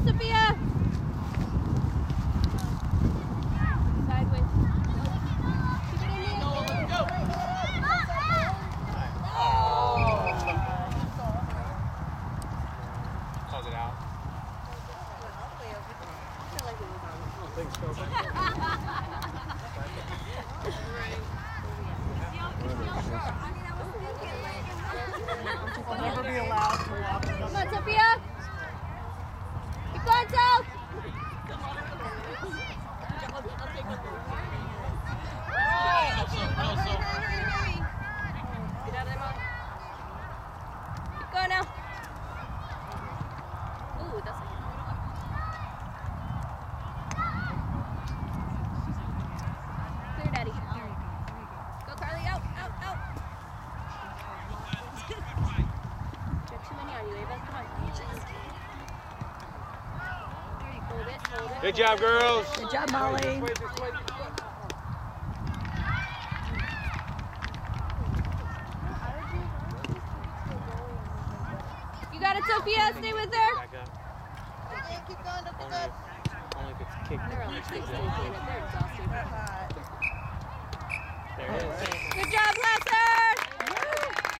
Sophia. Sideways. Keep it in the end. Go. Calls it out. Thanks, Phil. I'll never be allowed to walk. Come on, Sophia. Keep going, Soph. Get out of there, Mom. Keep going now. Ooh, that's like clear, Daddy. Go, Carly. Out. You have too many on you, Ava. Come on. Hold it. Good job, girls. Good job, Molly. You got it, Sophia. Stay with her. Back up. Keep going, don't Only if it's kicked. They're only 16 minutes. They're exhausted. There it is. Good job, Lesser.